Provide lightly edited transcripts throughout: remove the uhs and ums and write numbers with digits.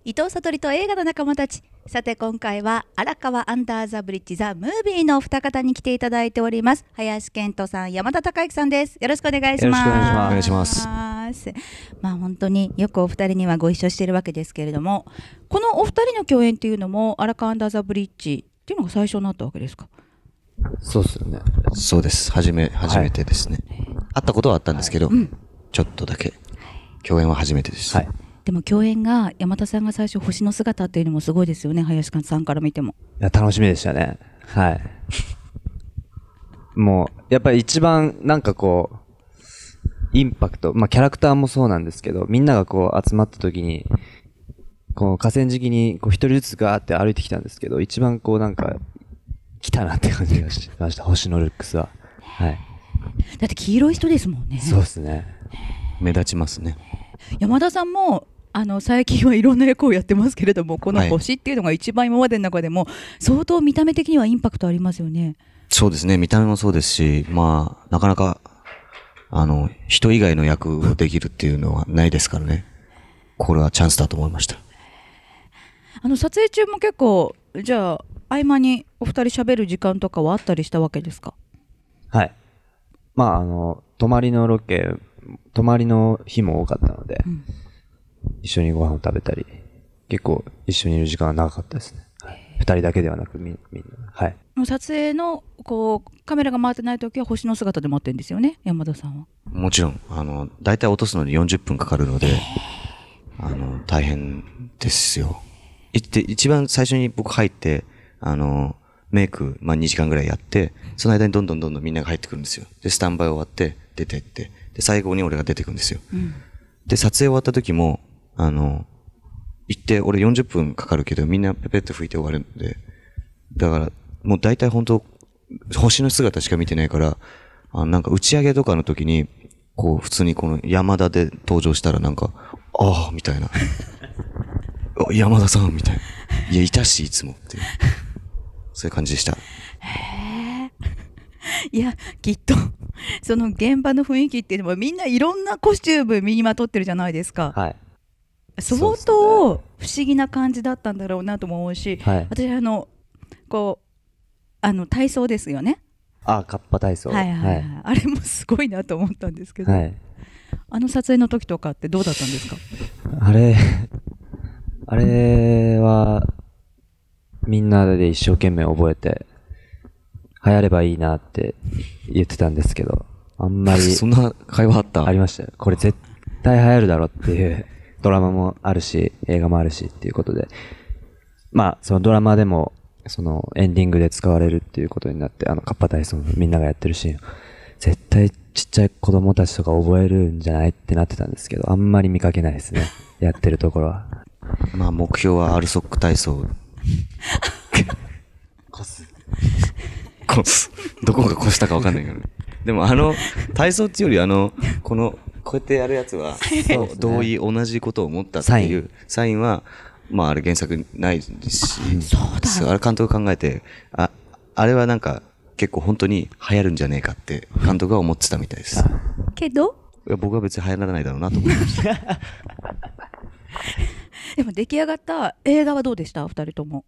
伊藤悟と映画の仲間たち。さて今回は荒川アンダーザブリッジザムービーのお二方に来ていただいております。林遣都さん、山田孝之さんです。よろしくお願いします。 よろしくお願いします。 まあ本当によくお二人にはご一緒しているわけですけれども、このお二人の共演っていうのも荒川アンダーザブリッジっていうのが最初になったわけですか？ そうですよね。 そうです。初めてですね。会ったことはあったんですけど、ちょっとだけ共演は初めてです。 でも共演が山田さんが最初星の姿っていうのもすごいですよね。林さんから見ても。 いや、楽しみでしたね。はい。もう、やっぱり一番なんかこう、インパクト、まあキャラクターもそうなんですけど、みんながこう集まった時に、こう河川敷にこう一人ずつガーって歩いてきたんですけど、一番こうなんか、来たなって感じがしました。星のルックスは。はい。 だって黄色い人ですもんね。 そうですね。 目立ちますね。 山田さんも最近はいろんな役をやってますけれども、この星っていうのが一番今までの中でも相当見た目的にはインパクトありますよね。 そうですね。見た目もそうですし、まあなかなか人以外の役をできるっていうのはないですからね。これはチャンスだと思いました。 撮影中も結構じゃあ合間にお二人喋る時間とかはあったりしたわけですか？ はい。まあ泊まりの日も多かったので、一緒にご飯を食べたり、結構一緒にいる時間が長かったですね。二人だけではなくみんな。はい。 撮影のこうカメラが回ってない時は星の姿で待ってるんですよね、山田さんは。 もちろんだいたい落とすのに40分かかるので、大変ですよ。一番最初に僕入ってメイク、2時間ぐらいやって、その間にどんどんみんなが入ってくるんですよ。で、スタンバイ終わって、出てって、で、最後に俺が出てくるんですよ。で、撮影終わった時も、行って、俺40分かかるけど、みんなペペッと拭いて終わるんで、だから、もう大体本当星の姿しか見てないから、なんか打ち上げとかの時に、こう、普通にこの山田で登場したらなんか、ああ、みたいな。山田さん、みたいな。いや、いたし、いつもっていう。そういう感じでした。 いや、きっとその現場の雰囲気っていうのはみんないろんなコスチューム身にまとってるじゃないですか。 はい。 相当不思議な感じだったんだろうなとも思うし、 はい、 私こう体操ですよね。 カッパ体操。 はい、あれもすごいなと思ったんですけど、 はい、 撮影の時とかってどうだったんですか？ あれはみんなで一生懸命覚えて流行ればいいなって言ってたんですけど、あんまりそんな会話ありましたよ。これ絶対流行るだろっていうドラマもあるし映画もあるしっていうことで、まあそのドラマでもそのエンディングで使われるっていうことになって、カッパ体操のみんながやってるシーン絶対ちっちゃい子供たちとか覚えるんじゃないってなってたんですけど、あんまり見かけないですね。やってるところは。 まあ目標はアルソック体操。どこが越したか分かんないけどね。でも体操っていうよりこうやってやるやつは、同じことを思ったっていうサインは、まああれ原作ないし、あれ監督考えて、あれはなんか結構本当に流行るんじゃねえかって監督は思ってたみたいです。 けど僕は別に流行らないだろうなと思いました。 でも出来上がった映画はどうでした？二人とも。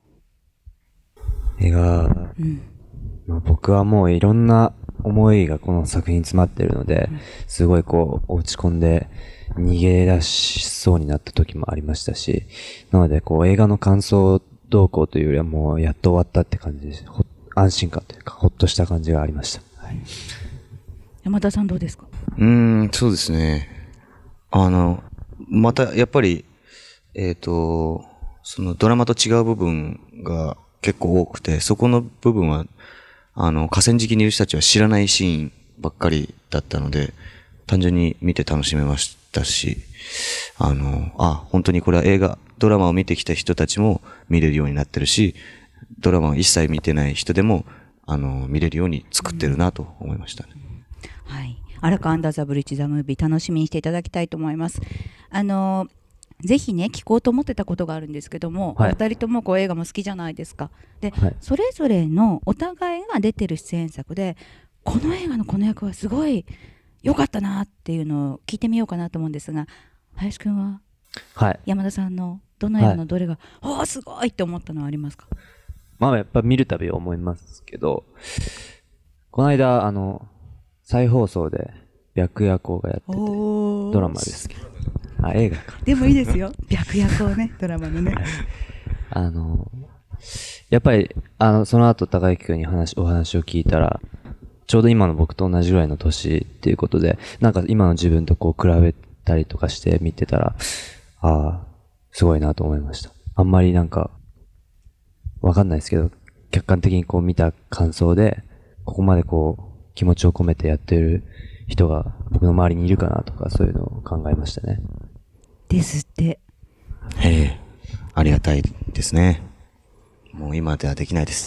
映画、まあ、僕はもういろんな思いがこの作品に詰まってるので、すごいこう落ち込んで逃げ出しそうになった時もありましたし、なのでこう映画の感想動向というよりはもうやっと終わったって感じで、安心感というかほっとした感じがありました。はい、 山田さんどうですか？ そうですね。またやっぱりそのドラマと違う部分が結構多くて、そこの部分は河川敷にいる人たちは知らないシーンばっかりだったので、単純に見て楽しめましたし、本当にこれはドラマを見てきた人たちも見れるようになってるし、ドラマを一切見てない人でも見れるように作ってるなと思いましたね。 はい、荒川アンダーザブリッジザムービー楽しみにしていただきたいと思います。ぜひね聞こうと思ってたことがあるんですけども、お二人ともこう映画も好きじゃないですか。で、それぞれのお互いが出てる出演作でこの映画のこの役はすごい良かったなっていうのを聞いてみようかなと思うんですが、林くんは山田さんのどの映画のどれが、おーすごいって思ったのはありますか？ まあやっぱ見るたび思いますけど、この間再放送で白夜行がやってて、ドラマですけど、映画か。 でもいいですよ。白夜行ね、ドラマのね。 やっぱりその後高之君にお話を聞いたら、ちょうど今の僕と同じぐらいの年っていうことで、なんか今の自分とこう比べたりとかして見てたら、すごいなと思いました。あんまりなんかわかんないですけど、客観的にこう見た感想で、ここまでこう気持ちを込めてやってる人が僕の周りにいるかなとか、そういうのを考えましたね。 ですって。 ありがたいですね。もう今ではできないです。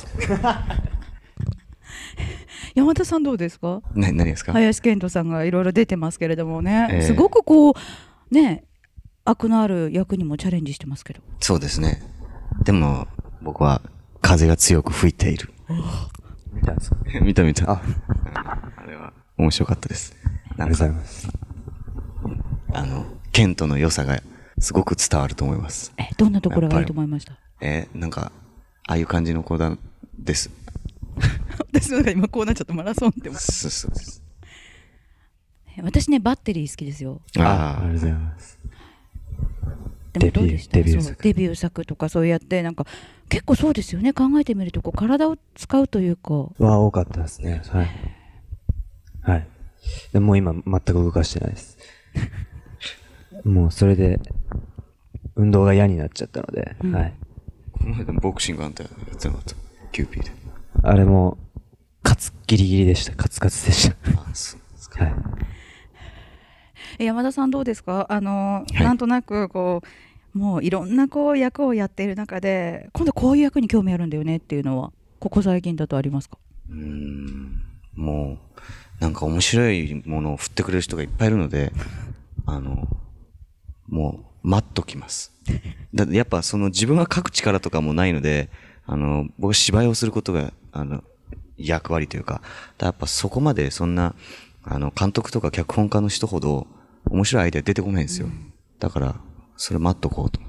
山田さんどうですか？ 何ですか？ 林遣都さんがいろいろ出てますけれどもね、すごくこうね、悪のある役にもチャレンジしてますけど。 そうですね。でも僕は風が強く吹いている。 見たんですか？ 見た。あれは面白かったです。 ありがとうございます。 ケントの良さがすごく伝わると思います。 どんなところがいいと思いました？ なんかああいう感じの子です。 私の中今こうなっちゃった、マラソンって思って。 そうです。 私ね、バッテリー好きですよ。 ありがとうございます。 でもどうでした？ デビュー作とかそうやってなんか結構そうですよね。考えてみるとこう体を使うというか多かったですね。はい。でも今全く動かしてないです。もうそれで運動が嫌になっちゃったので、はい。 この間ボクシングあんたやってなかった？キューピーで。 あれもギリギリでした。カツカツでした。 そうですか。 はい。 山田さんどうですか？なんとなくこうもういろんなこう役をやっている中で今度こういう役に興味あるんだよねっていうのはここ最近だとありますか？ もうなんか面白いものを振ってくれる人がいっぱいいるのでもう待っときます。だってやっぱその自分が書く力とかもないので僕は芝居をすることが役割というか、やっぱそこまでそんな監督とか脚本家の人ほど面白いアイデア出てこないんですよ。だからそれ待っとこうと思って。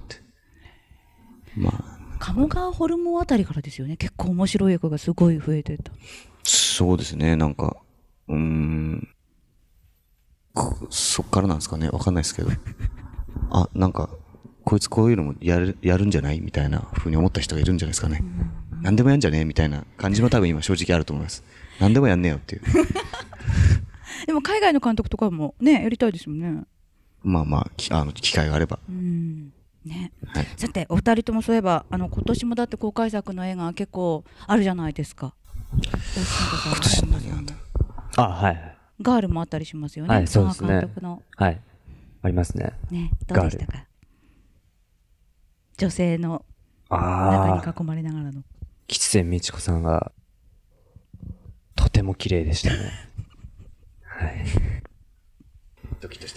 鴨川ホルモンあたりからですよね。結構面白い役がすごい増えてた。 そうですね。なんかそっからなんですかね。わかんないですけど。なんかこいつこういうのもやるんじゃないみたいな風に思った人がいるんじゃないですかね。何でもやんじゃねえみたいな感じも多分今正直あると思います。何でもやんねえよっていう。 でも海外の監督とかもねやりたいですもんね。 機会があれば。 ね。 はい、 さてお二人ともそういえば今年もだって公開作の映画結構あるじゃないですか。 今年何なんだ。 はい。 ガールもあったりしますよね。 はい、そうですね。 監督の。 はい。ありますね。 ね、どうでしたか？女性の中に囲まれながらの。 吉瀬美智子さんがとても綺麗でしたね。はい。 ドキッとした。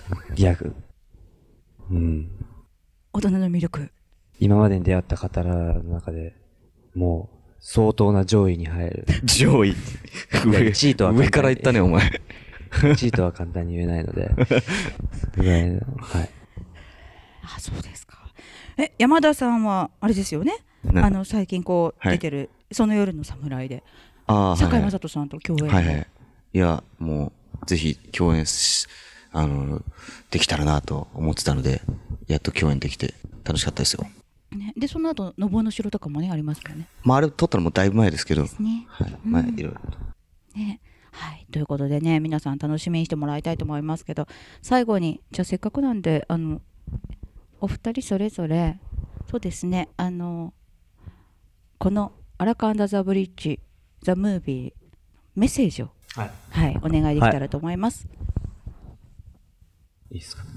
大人の魅力。 今までに出会った方の中でもう相当な上位に入る。 上位。 1位とは上から言ったねお前。 1位とは簡単に言えないので。ぐらいの、はい。 そうですか。山田さんはあれですよね。最近こう出てるその夜の侍で堺雅人さんと共演。 いやもうぜひ共演できたらなと思ってたのでやっと共演できて楽しかったですよ。 でその後のぼうの城とかもねありますよね。 あれ撮ったのもだいぶ前ですけど。 ですね。 いろいろと。 ね。はい、ということでね皆さん楽しみにしてもらいたいと思いますけど、最後にじゃあせっかくなんでお二人それぞれそうですねこのアラカンダザブリッジザムービーメッセージをはいお願いできたらと思います。 いいですか。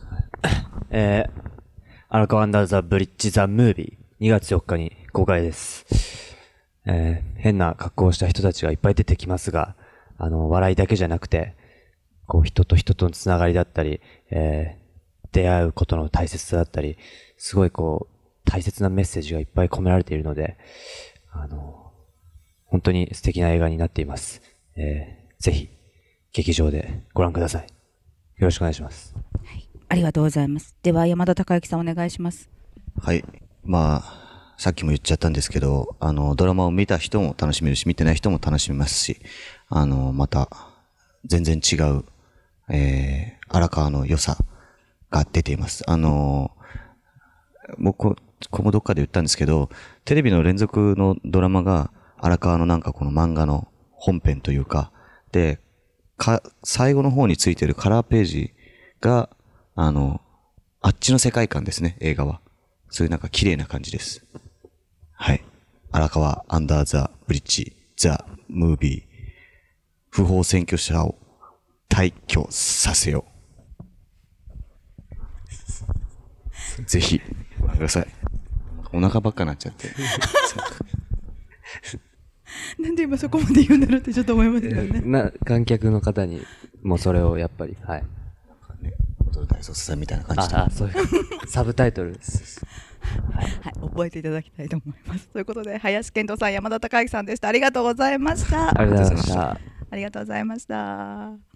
アラカンダザブリッジザムービー2月4日に公開です。変な格好をした人たちがいっぱい出てきますが、笑いだけじゃなくて、こう人と人とのつながりだったり、出会うことの大切さだったり、すごいこう、大切なメッセージがいっぱい込められているので、本当に素敵な映画になっています。ぜひ、劇場でご覧ください。よろしくお願いします。 はい、ありがとうございます。では、山田孝之さんお願いします。 はい。まあ、さっきも言っちゃったんですけど、ドラマを見た人も楽しめるし、見てない人も楽しめますし、また、全然違う、荒川の良さが出ています。僕、ここどっかで言ったんですけど、テレビの連続のドラマが、荒川のなんかこの漫画の本編というか、で、最後の方についてるカラーページが、あっちの世界観ですね、映画は。そういうなんか綺麗な感じです。はい。荒川アンダーザブリッジ、ザ・ムービー、不法占拠者を退去させよう。ぜひ、ご覧ください。お腹ばっかなっちゃって。 なんで今そこまで言うんだろうってちょっと思いますよね。 観客の方にもそれをやっぱり、はい。 踊る大捜査線みたいな感じで。 そういうサブタイトルです。 はい、覚えていただきたいと思います。ということで、林遣都さん、山田孝之さんでした。ありがとうございました。 ありがとうございました。 ありがとうございました。